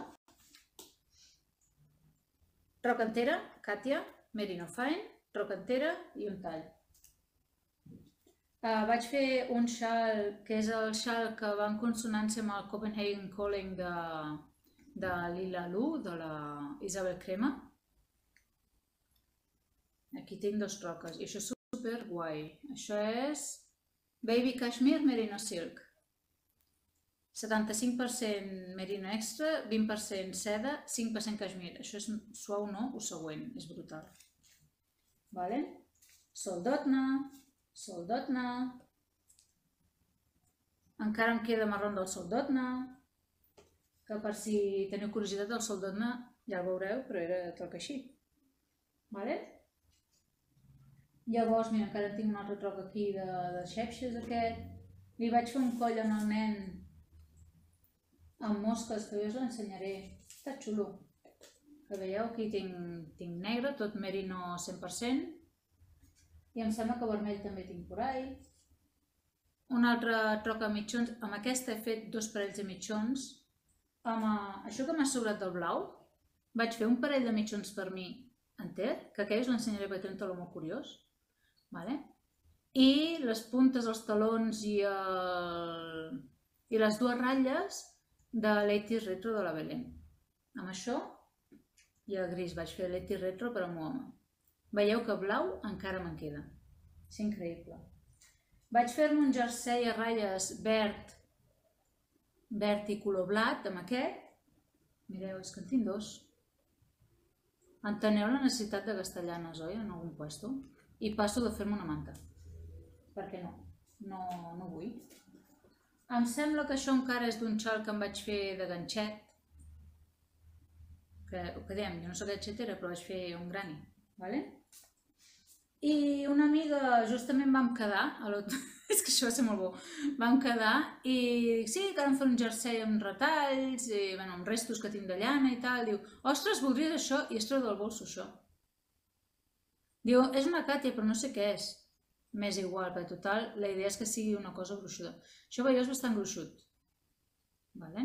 Speaker 1: Roca entera, Katia, Merino Fine, roca entera i un tall. Uh, vaig fer un xal, que és el xal que va en consonància amb el Copenhagen Calling de, de Lila Lu, de la Isabel Crema. Aquí tinc dos troques i això és super guai. Això és Baby Cashmere Merino Silk. setanta-cinc per cent merino extra, vint per cent seda, cinc per cent cashmere. Això és suau no, ho següent, és brutal. Vale? Soldotna, soldotna. Encara em queda marrón del soldotna, que per si teniu curiositat del soldotna ja el veureu, però era troca així. Vale? Llavors, mira, encara tinc un altre troc aquí de, de Shepshes aquest. Li vaig fer un coll en el nen amb mosques, que jo us l'ensenyaré. Està xulo. Que veieu, aquí tinc, tinc negre, tot merino cent per cent. I em sembla que vermell també tinc por ahí. Un altre troc a mitjons. Amb aquesta he fet dos parells de mitjons. amb uh, això que m'ha sobrat del blau, vaig fer un parell de mitjons per mi enter, que aquell us l'ensenyaré perquè té un taló molt curiós, vale? I les puntes, els talons i, el... i les dues ratlles de l'eighties Retro de la Belén. Amb això i el gris vaig fer l'eighties Retro per al meu home. Veieu que blau encara me'n queda. És increïble. Vaig fer-me un jersei a ratlles verd, verd i color blat amb aquest. Mireu, és que en tinc dos. Enteneu la necessitat de gastar llanes, oi, en algun puesto? I passo de fer-me una manta. Per què no? No, no vull. Em sembla que això encara és d'un xal que em vaig fer de ganxet. Que, que dèiem, jo no soc ganxetera, però vaig fer un grani. Vale? I una amiga justament vam quedar, és que això va ser molt bo, vam quedar i dic, sí, que ara em fer un jersei amb retalls, i, bueno, amb restos que tinc de llana i tal. Diu, ostres, voldries això? I es treu del bolso això. Diu, és una Càtia, però no sé què és. M'és igual, perquè total, la idea és que sigui una cosa gruixuda. Això veieu és bastant gruixut. Vale?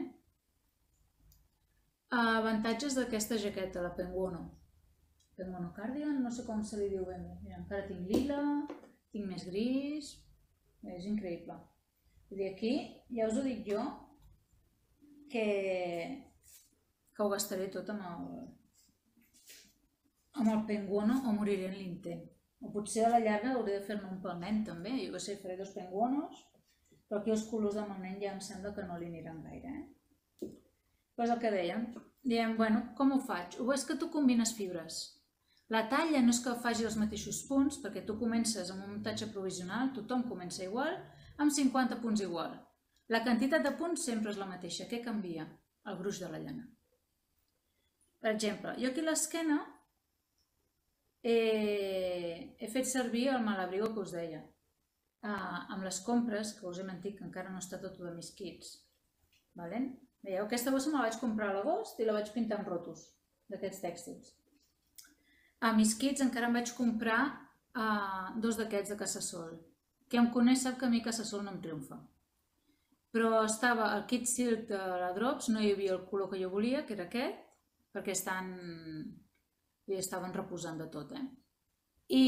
Speaker 1: Avantatges d'aquesta jaqueta, la Penguono. Penguono Cardigan, no sé com se li diu ben bé. Mira, encara tinc lila, tinc més gris, és increïble. Vull dir, aquí ja us ho dic jo, que, que ho gastaré tot amb el, amb el Penguono o moriré en l'intent. O potser a la llarga hauré de fer-ne un pel nen també, jo que sé, faré dos penguonos, però aquí els colors del meu nen ja em sembla que no li aniran gaire, eh? Però és el que dèiem, diem, bueno, com ho faig? O és que tu combines fibres. La talla no és que faci els mateixos punts, perquè tu comences amb un muntatge provisional, tothom comença igual, amb cinquanta punts igual. La quantitat de punts sempre és la mateixa, què canvia? El gruix de la llana. Per exemple, jo aquí a l'esquena He, he fet servir el Malabrigo que us deia, ah, amb les compres, que us he mentit que encara no està tot de mis kits. Vale? Veieu, aquesta bossa me la vaig comprar a l'agost i la vaig pintar amb rotos d'aquests tèxtils. A mis kits encara em vaig comprar ah, dos d'aquests de Casasol. Qui em coneix sap que a mi Casasol no em triomfa. Però estava el kit silk de la Drops, no hi havia el color que jo volia, que era aquest, perquè estan... i estaven reposant de tot, eh? I,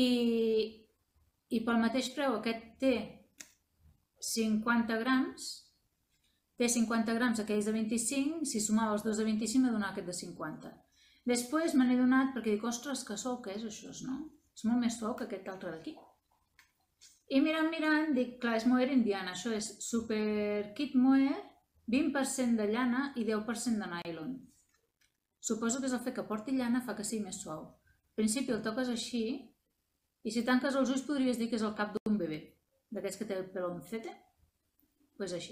Speaker 1: i pel mateix preu aquest té cinquanta grams, té cinquanta grams aquells de vint-i-cinc, si sumava els dos de vint-i-cinc me donava aquest de cinquanta. Després me n'he donat perquè dic, ostres, que suau que és això, no? És molt més suau que aquest altre d'aquí. I mirant, mirant, dic, clar, és mohair indiana, això és super kit mohair, vint per cent de llana i deu per cent de nylon. Suposo que és el fet que porti llana fa que sigui més suau. Al principi el toques així i si tanques els ulls podries dir que és el cap d'un bebè, d'aquests que té el peloncete, doncs així.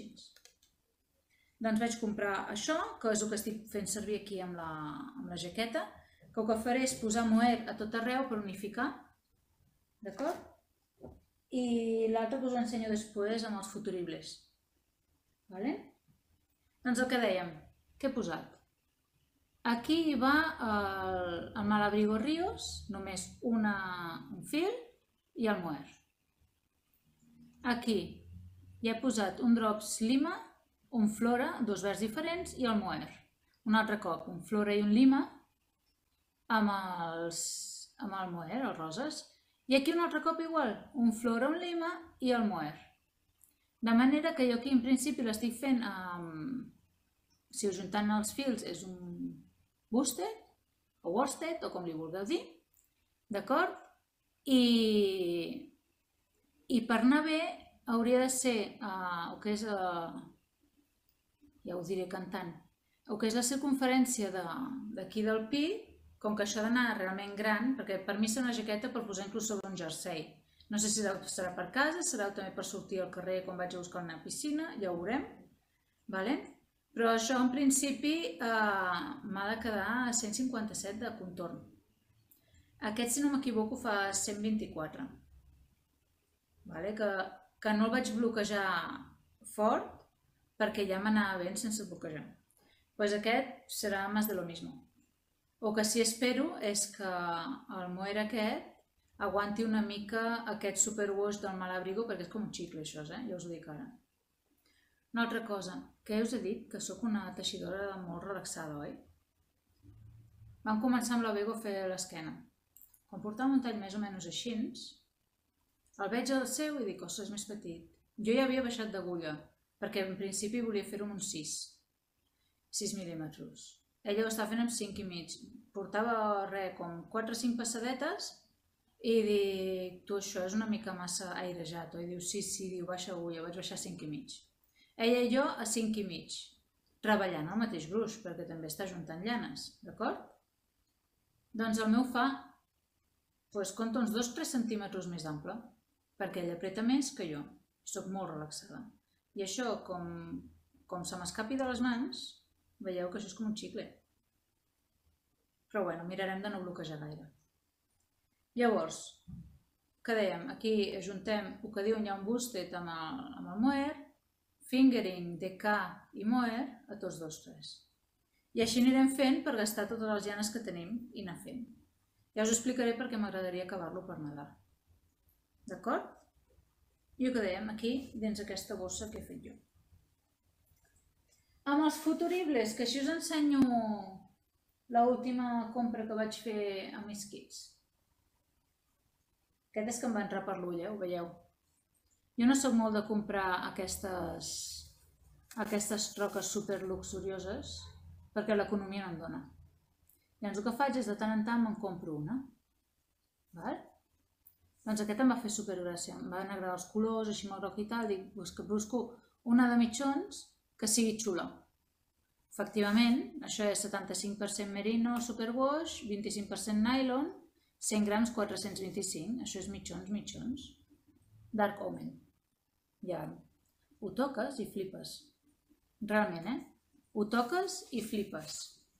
Speaker 1: Doncs vaig comprar això, que és el que estic fent servir aquí amb la, amb la jaqueta, que el que faré és posar mohair a tot arreu per unificar, d'acord? I l'altre que us ensenyo després amb els futuribles. Vale? Doncs el que dèiem, què he posat? Aquí va el, el Malabrigo Ríos, només una, un fil i el mohair. Aquí ja he posat un Drops Lima, un Flora, dos verds diferents i el mohair. Un altre cop, un Flora i un Lima amb, els, amb el mohair, els roses. I aquí un altre cop igual, un Flora, un Lima i el mohair. De manera que jo aquí en principi l'estic fent amb, si us juntant els fils és un worsted o worsted o com li vulgueu dir, d'acord? I, I per anar bé hauria de ser uh, el que és, uh, ja ho diré cantant, el que és la circunferència d'aquí de, del pit, com que això ha d'anar realment gran, perquè per mi serà una jaqueta per posar inclús sobre un jersei. No sé si serà per casa, serà també per sortir al carrer quan vaig a buscar una piscina, ja ho veurem. Vale? Però això en principi eh, m'ha de quedar a cent cinquanta-set de contorn. Aquest, si no m'equivoco, fa cent vint-i-quatre. Vale? Que, que no el vaig bloquejar fort perquè ja m'anava ben sense bloquejar. Pues aquest serà més de lo mismo. O que sí espero és que el mohair aquest aguanti una mica aquest superwash del Malabrigo perquè és com un xicle això, eh? Ja us ho dic ara. Una altra cosa, que us he dit que sóc una teixidora molt relaxada, oi? Vam començar amb la Bego a fer l'esquena. Quan portava un tall més o menys així, el veig al seu i dic, ostres, és més petit. Jo ja havia baixat d'agulla, perquè en principi volia fer-ho amb uns sis, sis mil·límetres. Ella ho estava fent amb cinc i mig. Portava, res, com quatre o cinc passadetes i dic, tu, això és una mica massa airejat, oi? Diu, sí, sí, diu, baixa agulla, vaig baixar a cinc i mig. Ella i jo a cinc i mig, treballant al mateix gruix, perquè també està juntant llanes, d'acord? Doncs el meu fa, doncs compta uns dos o tres centímetres més d'ample, perquè ell apreta més que jo. Soc molt relaxada. I això, com, com se m'escapi de les mans, veieu que això és com un xicle. Però bueno, mirarem de no bloquejar gaire. Llavors, què dèiem? Aquí ajuntem el que diuen ja un bustet amb el, amb el mohair, fingering, decà i mohair a tots dos tres. I així anirem fent per gastar totes les llanes que tenim i anar fent. Ja us explicaré perquè m'agradaria acabar-lo per Nadal. D'acord? I el que dèiem aquí, dins aquesta bossa que he fet jo. Amb els futuribles, que així us ensenyo l'última compra que vaig fer amb Miss Kids. Aquest és que em va entrar per l'ull, eh? Ho veieu? Jo no soc molt de comprar aquestes, aquestes troques super luxurioses perquè l'economia no em dona. Llavors el que faig és de tant en tant me'n compro una. Val? Doncs aquest em va fer supergràcia, em van agradar els colors, així amb el groc i tal, dic que busco una de mitjons que sigui xula. Efectivament, això és setanta-cinc per cent merino superwash, vint-i-cinc per cent nylon, cent grams quatre-cents vint-i-cinc, això és mitjons, mitjons. Dark Omen. Ja, ho toques i flipes. Realment, eh? Ho toques i flipes.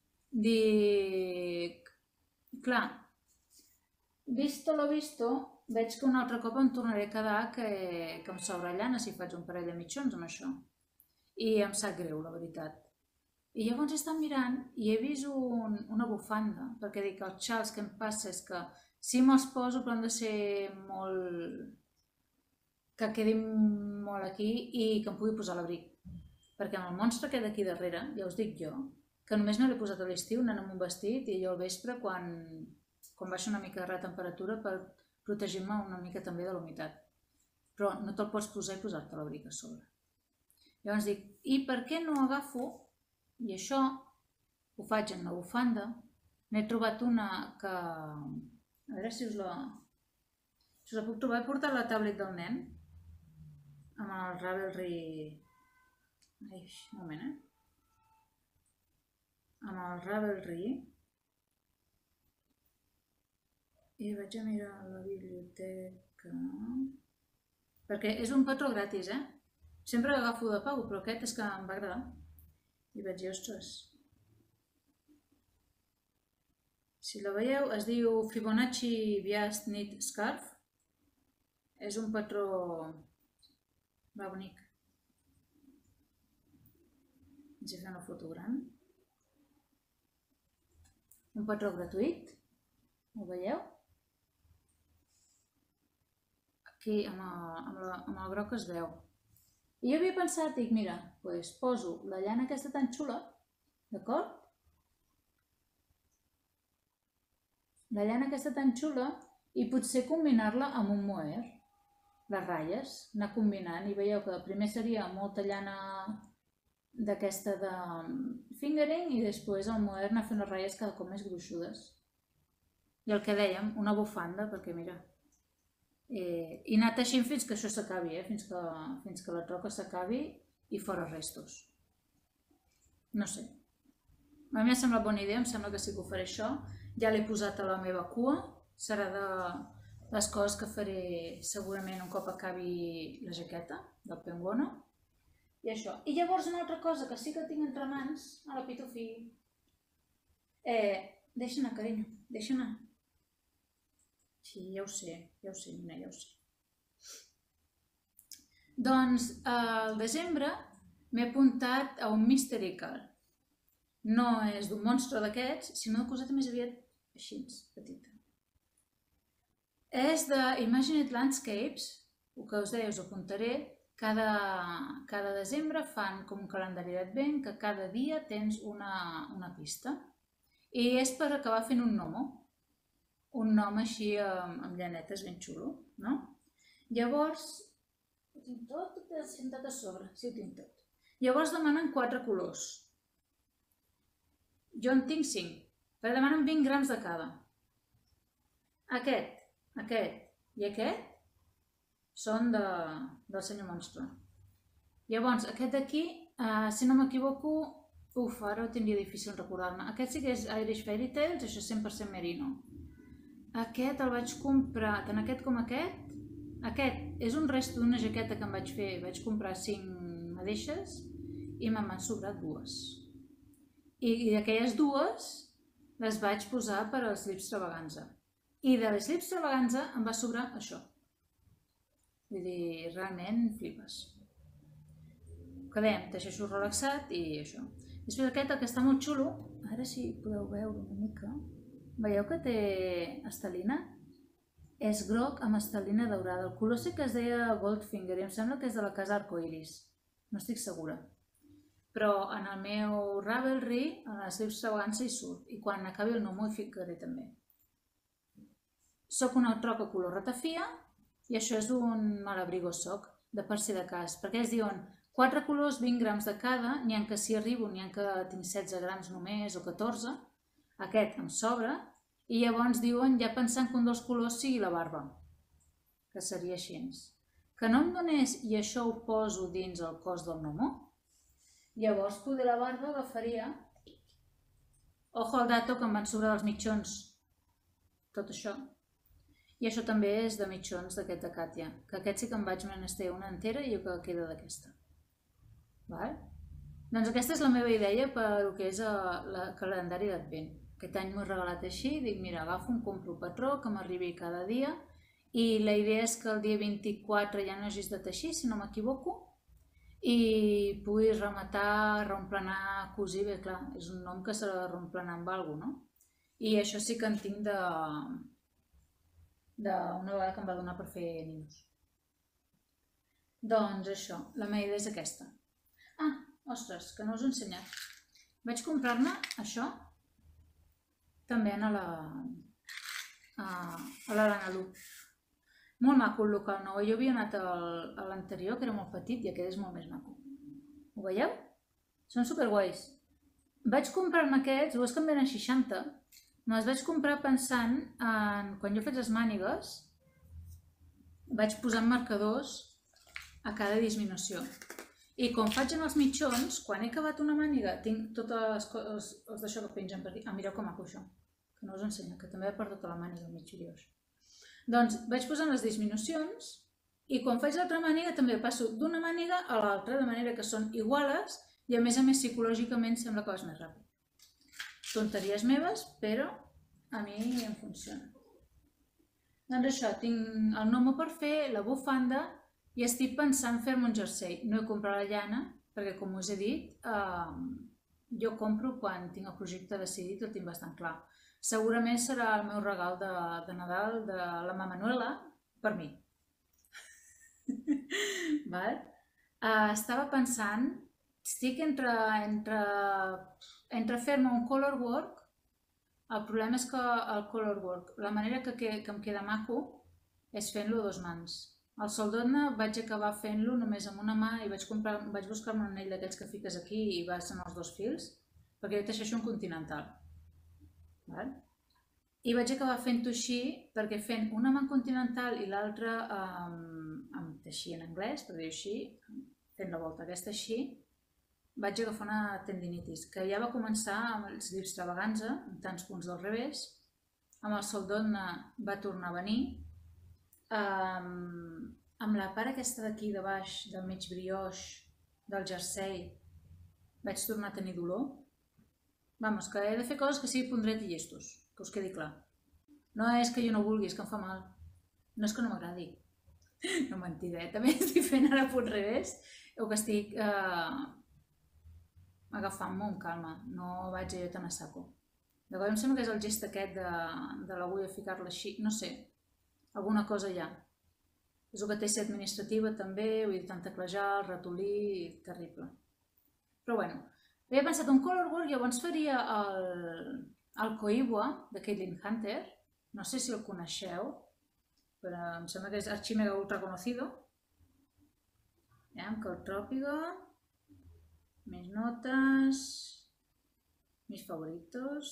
Speaker 1: Dic... Clar, visto lo visto, veig que un altre cop em tornaré a quedar que, que em sobra llana si faig un parell de mitjons amb això. I em sap greu, la veritat. I llavors he estat mirant i he vist un, una bufanda, perquè dic que els xals que em passa és que si me'ls poso però han de ser molt... que quedin molt aquí i que em pugui posar a l'abric. Perquè amb el monstre que d'aquí darrere, ja us dic jo, que només me l'he posat a l'estiu anant amb un vestit i jo al vespre quan, quan baixa una mica de temperatura per protegir-me una mica també de la humitat. Però no te'l pots posar i posar-te a l'abric a sobre. Llavors dic, i per què no agafo, i això ho faig en la bufanda, n'he trobat una que, a veure si us la, si us la puc trobar, he portat la tablet del nen, amb el Ravelry, ai, un moment, eh? Amb el Ravelry, i vaig a mirar la biblioteca, perquè és un patró gratis, eh? Sempre agafo de pago, però aquest és que em va agradar. I vaig dir, ostres. Si la veieu, es diu Fibonacci Bias Knit Scarf. És un patró... va bonic. Ens he fet una foto gran. Un patró gratuït. Ho veieu? Aquí amb el, amb la, amb el groc es veu. I jo havia pensat, dic, mira, doncs poso la llana aquesta tan xula, d'acord? La llana aquesta tan xula i potser combinar-la amb un mohair. Les ratlles, anar combinant i veieu que primer seria molta llana d'aquesta de fingering i després el mohair anar fent les ratlles cada cop més gruixudes. I el que dèiem, una bufanda, perquè mira, eh, i anar teixint fins que això s'acabi, eh, fins que, fins que la troca s'acabi i fora restos. No sé. A mi m'ha semblat bona idea, em sembla que sí que ho faré això. Ja l'he posat a la meva cua, serà de les coses que faré segurament un cop acabi la jaqueta del Penguono. I això. I llavors una altra cosa que sí que tinc entre mans, a la Pitufi. Eh, deixa anar, carinyo, deixa anar. Sí, ja ho sé, ja ho sé, nena, ja ho sé. Doncs al desembre m'he apuntat a un Mystery Car. No és d'un monstre d'aquests, sinó una coseta més aviat així, petita. És de Imagined Landscapes, el que us deia us apuntaré, cada, cada desembre fan com un calendari d'advent que cada dia tens una, una pista. I és per acabar fent un gnomo. Un nom així amb, amb llanetes ben xulo, no? Llavors, ho tinc tot, tot sentat a sobre, sí ho tinc tot. Llavors demanen quatre colors. Jo en tinc cinc, perquè demanen vint grams de cada. Aquest, aquest i aquest són de, del senyor Monstre. Llavors, aquest d'aquí, eh, si no m'equivoco, uf, ara ho tindria difícil recordar-me. Aquest sí que és Irish Fairy Tales, això és cent per cent merino. Aquest el vaig comprar, tant aquest com aquest. Aquest és un resto d'una jaqueta que em vaig fer, vaig comprar cinc madeixes i me'n van sobrar dues. I, i d'aquelles dues les vaig posar per als Sleep Extravaganza. I de les Sleep Extravaganza em va sobrar això. Vull dir, realment flipes. Que dèiem, deixo relaxat i això. Després aquest, el que està molt xulo, ara sí podeu veure una mica, veieu que té estelina? És groc amb estelina daurada. El color sí que es deia Goldfinger i em sembla que és de la casa Arcoiris. No estic segura. Però en el meu Ravelry, en les Sleep Extravaganza hi surt. I quan acabi el gnomo hi ficaré també. Soc una troca color ratafia i això és un malabrigo soc, de per si de cas. Perquè es diuen quatre colors, vint grams de cada, n'hi ha que si arribo, n'hi ha que tinc setze grams només o catorze. Aquest em sobra. I llavors diuen, ja pensant que un dels colors sigui la barba, que seria així. Que no em donés i això ho poso dins el cos del gnomo, llavors poder la barba la faria. Ojo al dato que em van sobrar dels mitjons, tot això. I això també és de mitjons d'aquest de Katia, que aquest sí que em vaig menester una entera i que queda d'aquesta. Doncs aquesta és la meva idea per el que és el calendari d'advent. Aquest any m'ho he regalat així, dic, mira, agafo un compro patró que m'arribi cada dia i la idea és que el dia vint-i-quatre ja no hagis de teixir, si no m'equivoco, i puguis rematar, reemplenar, cosir, bé, clar, és un nom que s'ha de reemplenar amb alguna cosa, no? I això sí que en tinc de... d'una vegada que em va donar per fer nius. Doncs això, la meva idea és aquesta. Ah, ostres, que no us he ensenyat. Vaig comprar-me això també a la a l'Aranalú. Molt maco el local nou. Jo havia anat a l'anterior, que era molt petit, i aquest és molt més maco. Ho veieu? Són superguais. Vaig comprar-me aquests, o és que em venen seixanta. Me'ls vaig comprar pensant en... Quan jo faig les mànigues, vaig posant marcadors a cada disminució. I com faig en els mitjons, quan he acabat una màniga, tinc tots els d'això que pengen per dir. Ah, mireu que maco això, que no us ensenyo, que també per tota la màniga mig videos. Doncs vaig posant les disminucions i quan faig l'altra màniga també passo d'una màniga a l'altra, de manera que són iguales i a més a més psicològicament sembla que vas més ràpid. Tonteries meves, però a mi em funciona. Doncs això, tinc el gnomo per fer, la bufanda, i estic pensant fer-me un jersei. No he comprat la llana, perquè com us he dit, jo compro quan tinc el projecte decidit, ho tinc bastant clar. Segurament serà el meu regal de Nadal de la Mamanuela per mi. Estava pensant, estic entre fer-me un color work. El problema és que el color work, la manera que em queda maco és fent-lo a dues mans. El soldotna vaig acabar fent-lo només amb una mà i vaig buscar-me un anell d'aquells que fiques aquí i vas en els dos fils, perquè jo teixeixo un continental. I vaig acabar fent-ho així perquè fent una mà en continental i l'altra amb teixir en anglès, per dir-ho així, fent la volta aquesta així, vaig agafar una tendinitis, que ja va començar amb els Sleep Extravaganza, en tants punts del revés, amb el soldotna va tornar a venir, amb la part aquesta d'aquí de baix, del mig brioix, del jersei, vaig tornar a tenir dolor. Vamos, que he de fer coses que sigui pondret i llestos, que us quedi clar. No és que jo no vulgui, és que em fa mal. No és que no m'agradi. No mentida, eh? També estic fent ara punt revés, o que estic agafant-me amb calma, no vaig jo tan a saco. D'acord, em sembla que és el gest aquest de l'agulla ficar-la així, no sé, alguna cosa hi ha. És el que té ser administrativa també, vull dir, tant teclejar, el ratolí, terrible. Però bueno, havia pensat un Colorwork, llavors faria el, el Koiwa de Caitlin Hunter, no sé si el coneixeu, però em sembla que és Archimega Ultra Conocido. Veiem que el Trópiga, mis notes, mis favoritos.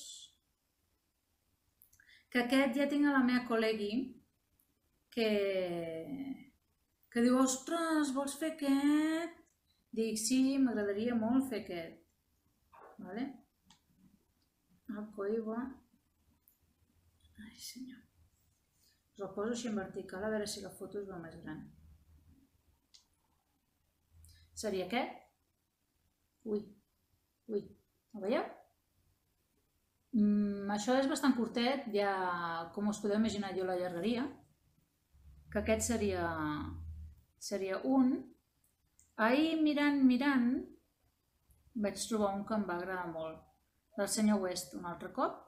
Speaker 1: Que aquest ja tinc a la meva col·legui que, que diu, ostres, vols fer aquest? Dic, sí, m'agradaria molt fer aquest. Vale? El Koiwa. Ai, senyor. Us el poso així en vertical, a veure si la foto es veu més gran. Seria aquest? Ui, ui, el veieu? Mm, això és bastant curtet, ja com us podeu imaginar jo l'allargaria, que aquest seria, seria un. Ahir mirant, mirant, vaig trobar un que em va agradar molt, del senyor West, un altre cop,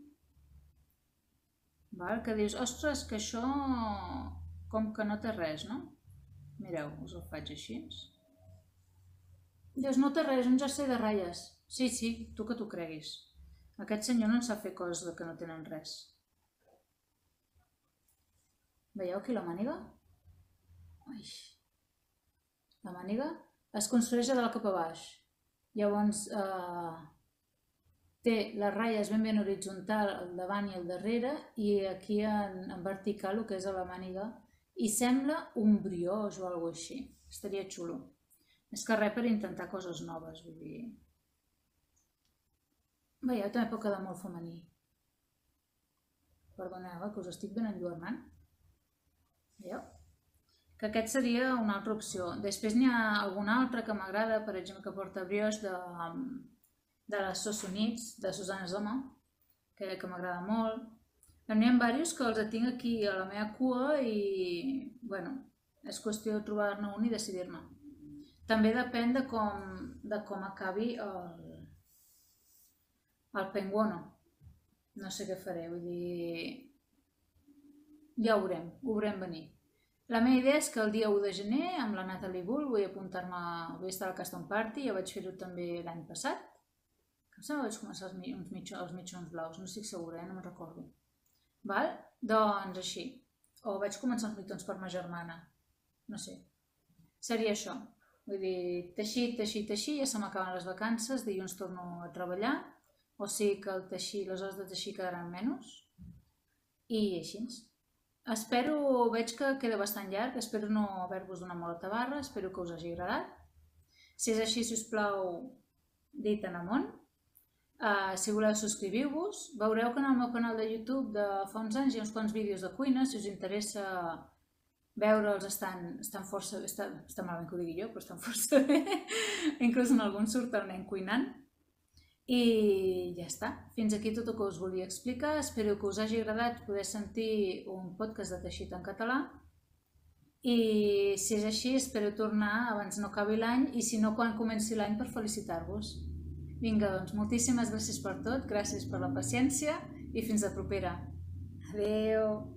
Speaker 1: val? Que dius, ostres, que això com que no té res, no? Mireu, us el faig així. Dius, no té res, un jersei de ratlles. Sí, sí, tu que t'ho creguis. Aquest senyor no en sap fer coses que no tenen res. Veieu aquí la màniga? Ai. La màniga es construeix de dalt cap a baix. Llavors eh, té les ratlles ben ben horitzontal al davant i al darrere i aquí en, en vertical el que és a la màniga i sembla un brioix o alguna cosa així. Estaria xulo. És que res per intentar coses noves, vull dir... Veieu, també pot quedar molt femení. Perdoneu, que us estic ben enlluernant. Veieu? Que aquest seria una altra opció. Després n'hi ha alguna altra que m'agrada, per exemple, que porta brioix de, de les Sossonits, de Susana Zoma, que, que m'agrada molt. N'hi ha diversos que els tinc aquí a la meva cua i, bueno, és qüestió de trobar-ne un i decidir-ne. També depèn de com, de com acabi el, el penguono. No sé què faré, vull dir... Ja ho veurem, ho veurem venir. La meva idea és que el dia u de gener, amb la Natalie Bull, vull apuntar-me, vull estar al Custom Party, ja vaig fer-ho també l'any passat. Em sembla que vaig començar els, uns mitjons, els mitjons blaus, no estic segura, eh? No me'n recordo. Val? Doncs així. O vaig començar els mitjons per ma germana. No sé. Seria això. Vull dir, teixir, teixir, teixir, ja se m'acaben les vacances, dilluns torno a treballar, o sigui que el teixir, les hores de teixir quedaran menys. I així. Espero, veig que queda bastant llarg, espero no haver-vos donat molta tabarra, espero que us hagi agradat. Si és així, si us plau, dit en amunt. Uh, si voleu, subscriviu-vos. Veureu que en el meu canal de YouTube de fa uns anys hi ha uns quants vídeos de cuina, si us interessa veure'ls estan, estan força bé, està, està malament que ho digui jo, però estan força bé. Inclús en alguns surt el nen cuinant. I ja està. Fins aquí tot el que us volia explicar. Espero que us hagi agradat poder sentir un podcast de teixit en català. I si és així, espero tornar abans no acabi l'any i si no, quan comenci l'any per felicitar-vos. Vinga, doncs, moltíssimes gràcies per tot, gràcies per la paciència i fins la propera. Adeu!